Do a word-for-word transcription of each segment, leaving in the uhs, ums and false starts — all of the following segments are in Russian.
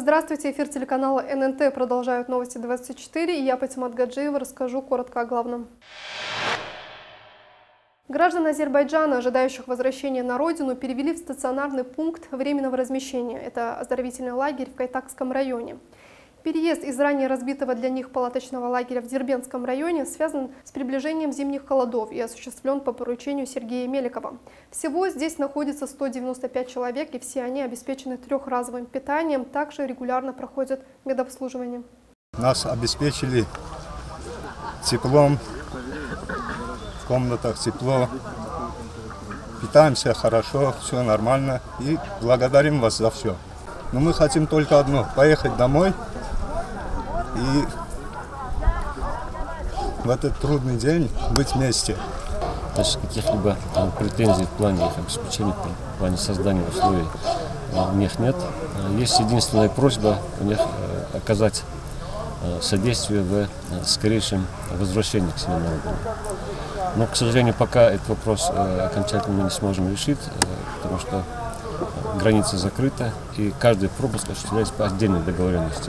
Здравствуйте, эфир телеканала эн эн тэ продолжают новости двадцать четыре, и я, Патимат Гаджиева, расскажу коротко о главном. Граждан Азербайджана, ожидающих возвращения на родину, перевели в стационарный пункт временного размещения. Это оздоровительный лагерь в Кайтакском районе. Переезд из ранее разбитого для них палаточного лагеря в Дербентском районе связан с приближением зимних холодов и осуществлен по поручению Сергея Меликова. Всего здесь находится сто девяносто пять человек, и все они обеспечены трехразовым питанием, также регулярно проходят медобслуживание. Нас обеспечили теплом, в комнатах тепло, питаемся хорошо, все нормально, и благодарим вас за все. Но мы хотим только одно – поехать домой. И в этот трудный день быть вместе. Значит, каких-либо претензий в плане их обеспечения, в плане создания условий у них нет. Есть единственная просьба у них оказать содействие в скорейшем возвращении к себе на родину. Но, к сожалению, пока этот вопрос окончательно мы не сможем решить, потому что граница закрыта, и каждый пропуск осуществляется по отдельной договоренности.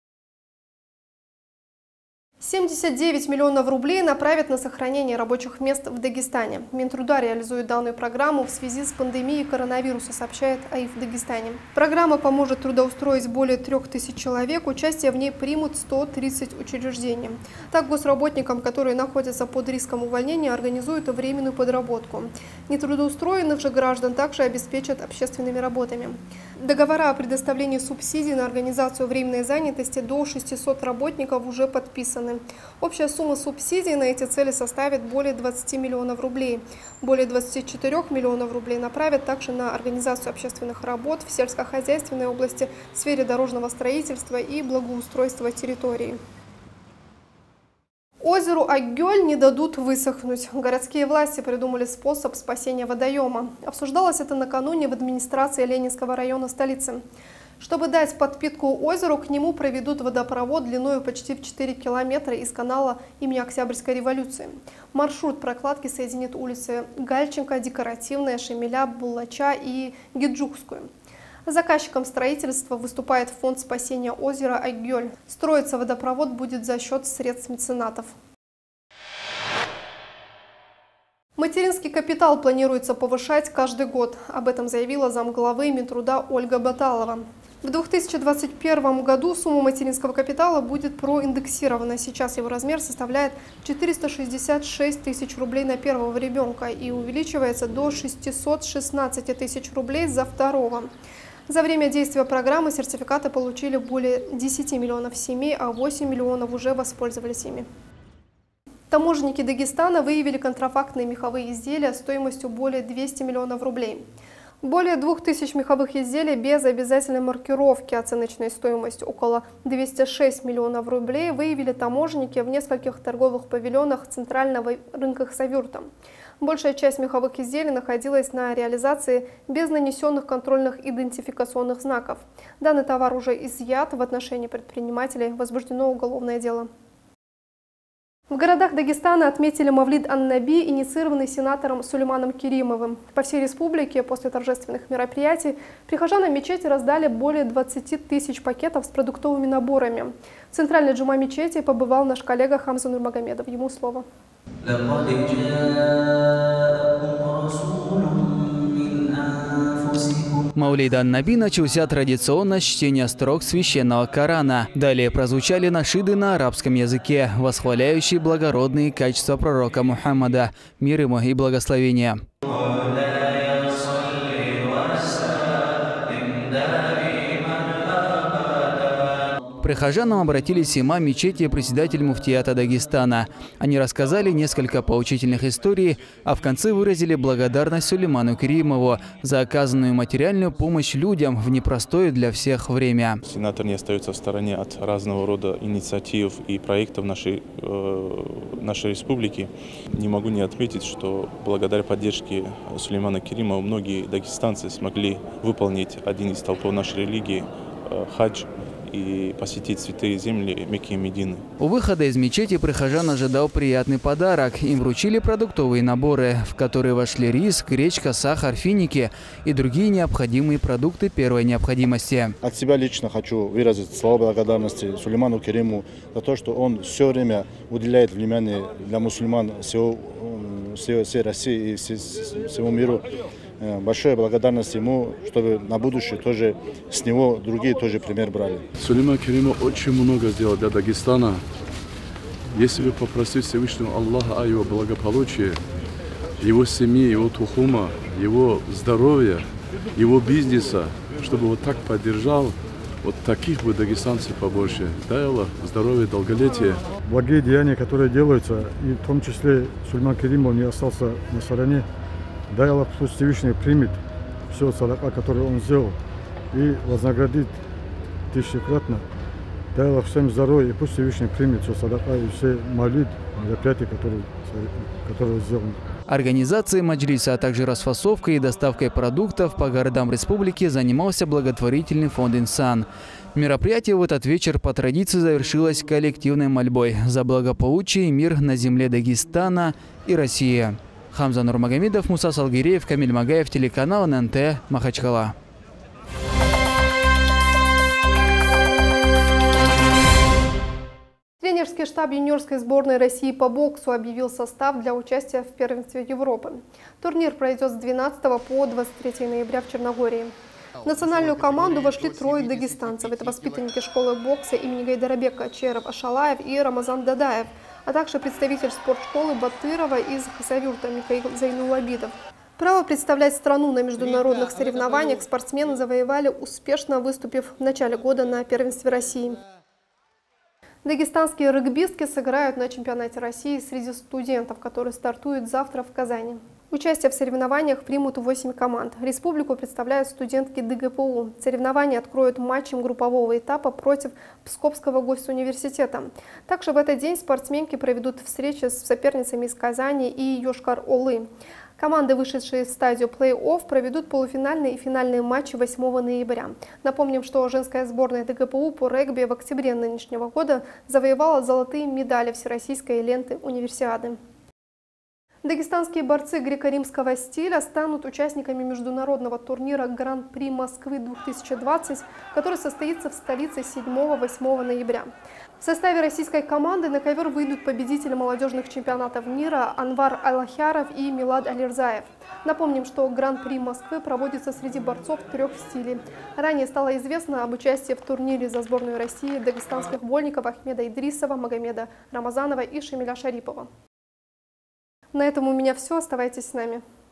семьдесят девять миллионов рублей направят на сохранение рабочих мест в Дагестане. Минтруда реализует данную программу в связи с пандемией коронавируса, сообщает АИФ Дагестане. Программа поможет трудоустроить более трех тысяч человек. Участие в ней примут сто тридцать учреждений. Так, госработникам, которые находятся под риском увольнения, организуют временную подработку. Нетрудоустроенных же граждан также обеспечат общественными работами. Договора о предоставлении субсидий на организацию временной занятости до шестисот работников уже подписаны. Общая сумма субсидий на эти цели составит более двадцати миллионов рублей. Более двадцати четырёх миллионов рублей направят также на организацию общественных работ в сельскохозяйственной области, в сфере дорожного строительства и благоустройства территории. Озеру Акгёль не дадут высохнуть. Городские власти придумали способ спасения водоема. Обсуждалось это накануне в администрации Ленинского района столицы. Чтобы дать подпитку озеру, к нему проведут водопровод длиной почти в четыре километра из канала имени Октябрьской революции. Маршрут прокладки соединит улицы Гальченко, Декоративная, Шемеля, Буллача и Гиджукскую. Заказчиком строительства выступает фонд спасения озера Акгёль. Строиться водопровод будет за счет средств меценатов. Материнский капитал планируется повышать каждый год. Об этом заявила замглавы Минтруда Ольга Баталова. В две тысячи двадцать первом году сумма материнского капитала будет проиндексирована. Сейчас его размер составляет четыреста шестьдесят шесть тысяч рублей на первого ребенка и увеличивается до шестисот шестнадцати тысяч рублей за второго. За время действия программы сертификаты получили более десяти миллионов семей, а восемь миллионов уже воспользовались ими. Таможенники Дагестана выявили контрафактные меховые изделия стоимостью более двухсот миллионов рублей. Более двух тысяч меховых изделий без обязательной маркировки, оценочной стоимостью около двухсот шести миллионов рублей, выявили таможенники в нескольких торговых павильонах центрального рынка Хасавюрта. Большая часть меховых изделий находилась на реализации без нанесенных контрольных идентификационных знаков. Данный товар уже изъят, в отношении предпринимателей возбуждено уголовное дело. В городах Дагестана отметили Мавлид ан-Наби, инициированный сенатором Сулейманом Керимовым. По всей республике после торжественных мероприятий прихожанам мечети раздали более двадцати тысяч пакетов с продуктовыми наборами. В центральной джума мечети побывал наш коллега Хамза Нурмагомедов. Ему слово. Мавлид ан-Наби начался традиционно с чтения строк священного Корана. Далее прозвучали нашиды на арабском языке, восхваляющие благородные качества пророка Мухаммада, мир ему и благословения. К прихожанам обратились имам мечети и председатель муфтията Дагестана. Они рассказали несколько поучительных историй, а в конце выразили благодарность Сулейману Керимову за оказанную материальную помощь людям в непростое для всех время. Сенатор не остается в стороне от разного рода инициатив и проектов нашей, э, нашей республики. Не могу не отметить, что благодаря поддержке Сулеймана Керимова многие дагестанцы смогли выполнить один из столпов нашей религии – хадж. и посетить святые земли Мекки и Медины. У выхода из мечети прихожан ожидал приятный подарок. Им вручили продуктовые наборы, в которые вошли рис, гречка, сахар, финики и другие необходимые продукты первой необходимости. От себя лично хочу выразить слова благодарности Сулейману Кериму за то, что он все время уделяет внимание для мусульман всего, всей, всей России и всему миру. Большая благодарность ему, чтобы на будущее тоже с него другие тоже пример брали. Сулейман Керим очень много сделал для Дагестана. Если вы попросите Всевышнего Аллаха о его благополучии, его семьи, его тухума, его здоровья, его бизнеса, чтобы вот так поддержал, вот таких бы дагестанцев побольше. Дай Аллах здоровья, долголетия. Благие деяния, которые делаются, и в том числе Сулейман Керим не остался на стороне. Дай Аллах, пусть Всевышний примет все садака, которое он сделал, и вознаградит тысячекратно. Дай Аллах всем здоровья, и пусть Всевышний примет все садака и все молитвы, мероприятия, которые, которые сделаны. Организацией маджлиса, а также расфасовкой и доставкой продуктов по городам республики занимался благотворительный фонд «Инсан». Мероприятие в этот вечер по традиции завершилось коллективной мольбой за благополучие и мир на земле Дагестана и России. Хамза Нурмагомедов, Муса Салгиреев, Камиль Магаев, телеканал эн эн тэ, Махачкала. Тренерский штаб юниорской сборной России по боксу объявил состав для участия в первенстве Европы. Турнир пройдет с двенадцатого по двадцать третье ноября в Черногории. В национальную команду вошли трое дагестанцев. Это воспитанники школы бокса имени Гайдарабека Черов Ашалаев и Рамазан Дадаев, а также представитель спортшколы Батырова из Хасавюрта Михаил Зайнулабидов. Право представлять страну на международных соревнованиях спортсмены завоевали, успешно выступив в начале года на первенстве России. Дагестанские регбистки сыграют на чемпионате России среди студентов, который стартует завтра в Казани. Участие в соревнованиях примут восемь команд. Республику представляют студентки дэ гэ пэ у. Соревнования откроют матчем группового этапа против Псковского госуниверситета. Также в этот день спортсменки проведут встречи с соперницами из Казани и Йошкар-Олы. Команды, вышедшие в стадию плей-офф, проведут полуфинальные и финальные матчи восьмого ноября. Напомним, что женская сборная дэ гэ пэ у по регби в октябре нынешнего года завоевала золотые медали Всероссийской ленты универсиады. Дагестанские борцы греко-римского стиля станут участниками международного турнира Гран-при Москвы две тысячи двадцать, который состоится в столице седьмого-восьмого ноября. В составе российской команды на ковер выйдут победители молодежных чемпионатов мира Анвар Алахяров и Милад Алирзаев. Напомним, что Гран-при Москвы проводится среди борцов трех стилей. Ранее стало известно об участии в турнире за сборную России дагестанских вольников Ахмеда Идрисова, Магомеда Рамазанова и Шамиля Шарипова. На этом у меня все. Оставайтесь с нами.